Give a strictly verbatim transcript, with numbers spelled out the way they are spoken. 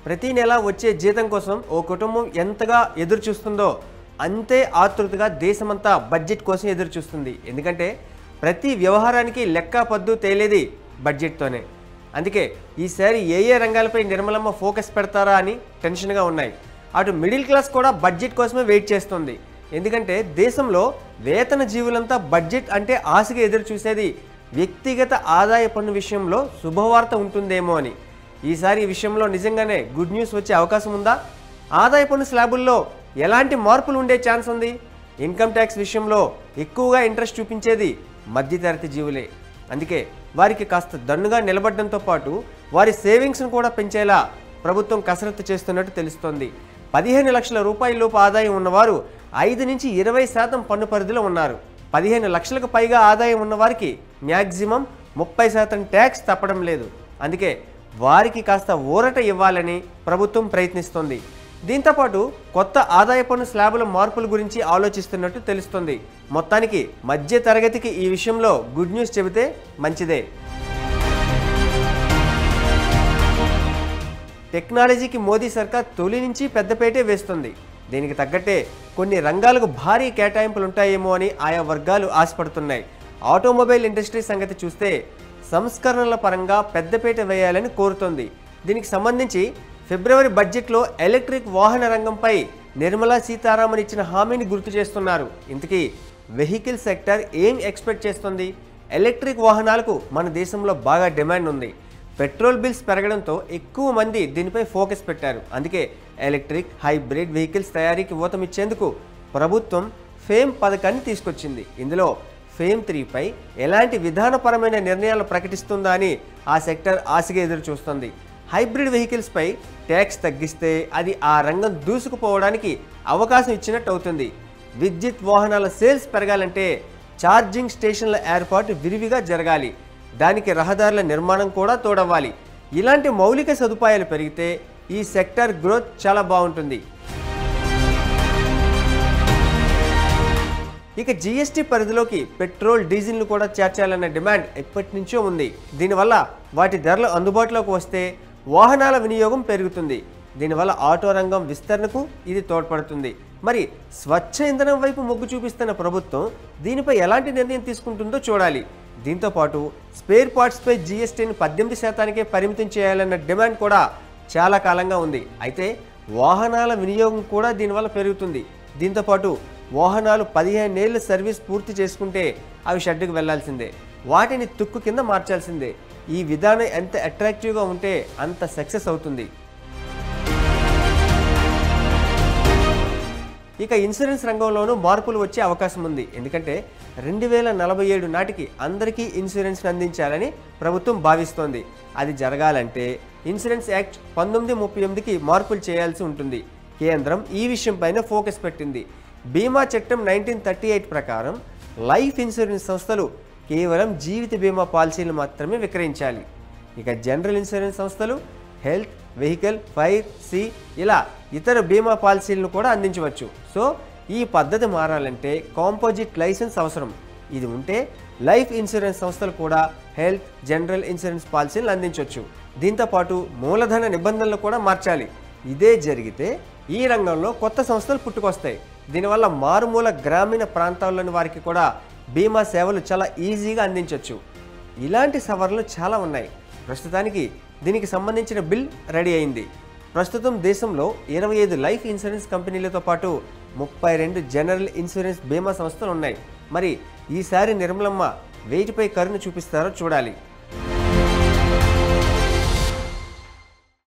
ప్రతి నెల వచ్చే జీతం కోసం ఓ కుటుంబం ఎంతగా ఎదురు చూస్తుందో అంతే ఆతృతగా దేశమంతా బడ్జెట్ కోసం ఎదురు చూస్తుంది. ఎందుకంటే ప్రతి వ్యవహారానికి లెక్క పద్దు తేలేది బడ్జెట్తోనే. అందుకే ఈసారి ఏ ఏ రంగాలపై నిర్మలమ్మ ఫోకస్ పెడతారా అని టెన్షన్గా ఉన్నాయి. అటు మిడిల్ క్లాస్ కూడా బడ్జెట్ కోసమే వెయిట్ చేస్తుంది. ఎందుకంటే దేశంలో వేతన జీవులంతా బడ్జెట్ అంటే ఆశగా ఎదురు చూసేది వ్యక్తిగత ఆదాయ పన్ను విషయంలో శుభవార్త ఉంటుందేమో అని. ఈసారి ఈ విషయంలో నిజంగానే గుడ్ న్యూస్ వచ్చే అవకాశం ఉందా? ఆదాయ పన్ను స్లాబుల్లో ఎలాంటి మార్పులు ఉండే ఛాన్స్ ఉంది? ఇన్కమ్ ట్యాక్స్ విషయంలో ఎక్కువగా ఇంట్రెస్ట్ చూపించేది మధ్యతరగతి జీవులే. అందుకే వారికి కాస్త దన్నుగా నిలబడడంతో పాటు వారి సేవింగ్స్ను కూడా పెంచేలా ప్రభుత్వం కసరత్తు చేస్తున్నట్టు తెలుస్తోంది. పదిహేను లక్షల రూపాయలలోపు ఆదాయం ఉన్నవారు ఐదు నుంచి ఇరవై శాతం పన్ను పరిధిలో ఉన్నారు. పదిహేను లక్షలకు పైగా ఆదాయం ఉన్నవారికి మ్యాక్సిమం ముప్పై శాతం ట్యాక్స్ తప్పడం లేదు. అందుకే వారికి కాస్త ఊరట ఇవ్వాలని ప్రభుత్వం ప్రయత్నిస్తోంది. దీంతోపాటు కొత్త ఆదాయ పన్ను స్లాబుల మార్పుల గురించి ఆలోచిస్తున్నట్టు తెలుస్తుంది. మొత్తానికి మధ్య తరగతికి ఈ విషయంలో గుడ్ న్యూస్ చెబితే మంచిదే. టెక్నాలజీకి మోదీ సర్కార్ తొలి నుంచి పెద్దపేటే వేస్తుంది. దీనికి తగ్గట్టే కొన్ని రంగాలకు భారీ కేటాయింపులు ఉంటాయేమో అని ఆయా వర్గాలు ఆశపడుతున్నాయి. ఆటోమొబైల్ ఇండస్ట్రీ సంగతి చూస్తే సంస్కరణల పరంగా పెద్దపేట వేయాలని కోరుతోంది. దీనికి సంబంధించి ఫిబ్రవరి బడ్జెట్లో ఎలక్ట్రిక్ వాహన రంగంపై నిర్మలా సీతారామన్ ఇచ్చిన హామీని గుర్తు చేస్తున్నారు. ఇంతకీ వెహికల్ సెక్టర్ ఏం ఎక్స్పెక్ట్ చేస్తుంది? ఎలక్ట్రిక్ వాహనాలకు మన దేశంలో బాగా డిమాండ్ ఉంది. పెట్రోల్ బిల్స్ పెరగడంతో ఎక్కువ మంది దీనిపై ఫోకస్ పెట్టారు. అందుకే ఎలక్ట్రిక్ హైబ్రిడ్ వెహికల్స్ తయారీకి ఊతమిచ్చేందుకు ప్రభుత్వం ఫేమ్ పథకాన్ని తీసుకొచ్చింది. ఇందులో ఫేమ్ త్రీపై ఎలాంటి విధానపరమైన నిర్ణయాలు ప్రకటిస్తుందా అని ఆ సెక్టర్ ఆశగా ఎదురు చూస్తుంది. హైబ్రిడ్ వెహికల్స్పై ట్యాక్స్ తగ్గిస్తే అది ఆ రంగం దూసుకుపోవడానికి అవకాశం ఇచ్చినట్టు అవుతుంది. విద్యుత్ వాహనాల సేల్స్ పెరగాలంటే ఛార్జింగ్ స్టేషన్ల ఏర్పాటు విరివిగా జరగాలి. దానికి రహదారుల నిర్మాణం కూడా తోడవ్వాలి. ఇలాంటి మౌలిక సదుపాయాలు పెరిగితే ఈ సెక్టర్ గ్రోత్ చాలా బాగుంటుంది. ఇక జీఎస్టీ పరిధిలోకి పెట్రోల్ డీజిల్ను కూడా చేర్చాలన్న డిమాండ్ ఎప్పటి నుంచో ఉంది. దీనివల్ల వాటి ధరలు అందుబాటులోకి వస్తే వాహనాల వినియోగం పెరుగుతుంది. దీనివల్ల ఆటో రంగం విస్తరణకు ఇది తోడ్పడుతుంది. మరి స్వచ్ఛ ఇంధనం వైపు మొగ్గు చూపిస్తున్న ప్రభుత్వం దీనిపై ఎలాంటి నిర్ణయం తీసుకుంటుందో చూడాలి. దీంతోపాటు స్పేర్ పార్ట్స్పై జీఎస్టీని పద్దెనిమిది శాతానికే పరిమితం చేయాలన్న డిమాండ్ కూడా చాలా కాలంగా ఉంది. అయితే వాహనాల వినియోగం కూడా దీనివల్ల పెరుగుతుంది. దీంతోపాటు వాహనాలు పదిహేనేళ్ల సర్వీస్ పూర్తి చేసుకుంటే అవి షెడ్డుకు వెళ్లాల్సిందే, వాటిని తుక్కు కింద మార్చాల్సిందే. ఈ విధానం ఎంత అట్రాక్టివ్గా ఉంటే అంత సక్సెస్ అవుతుంది. ఇక ఇన్సూరెన్స్ రంగంలోనూ మార్పులు వచ్చే అవకాశం ఉంది. ఎందుకంటే రెండు వేల నలభై ఏడు నాటికి అందరికీ ఇన్సూరెన్స్ అందించాలని ప్రభుత్వం భావిస్తోంది. అది జరగాలంటే ఇన్సూరెన్స్ యాక్ట్ పంతొమ్మిది ముప్పై ఎనిమిదికి మార్పులు చేయాల్సి ఉంటుంది. కేంద్రం ఈ విషయంపైన ఫోకస్ పెట్టింది. బీమా చట్టం నైన్టీన్ థర్టీ ఎయిట్ ప్రకారం లైఫ్ ఇన్సూరెన్స్ సంస్థలు కేవలం జీవిత బీమా పాలసీలు మాత్రమే విక్రయించాలి. ఇక జనరల్ ఇన్సూరెన్స్ సంస్థలు హెల్త్, వెహికల్, ఫైర్, సీ ఇలా ఇతర బీమా పాలసీలను కూడా అందించవచ్చు. సో ఈ పద్ధతి మారాలంటే కాంపోజిట్ లైసెన్స్ అవసరం. ఇది ఉంటే లైఫ్ ఇన్సూరెన్స్ సంస్థలు కూడా హెల్త్, జనరల్ ఇన్సూరెన్స్ పాలసీలను అందించవచ్చు. దీంతోపాటు మూలధన నిబంధనలు కూడా మార్చాలి. ఇదే జరిగితే ఈ రంగంలో కొత్త సంస్థలు పుట్టుకొస్తాయి. దీనివల్ల మారుమూల గ్రామీణ ప్రాంతాల్లోని వారికి కూడా బీమా సేవలు చాలా ఈజీగా అందించవచ్చు. ఇలాంటి సవరణలు చాలా ఉన్నాయి. ప్రస్తుతానికి దీనికి సంబంధించిన బిల్ రెడీ అయింది. ప్రస్తుతం దేశంలో ఇరవై ఐదు లైఫ్ ఇన్సూరెన్స్ కంపెనీలతో పాటు ముప్పై రెండు జనరల్ ఇన్సూరెన్స్ బీమా సంస్థలు ఉన్నాయి. మరి ఈసారి నిర్మలమ్మ వేటిపై కరుణ చూపిస్తారో చూడాలి.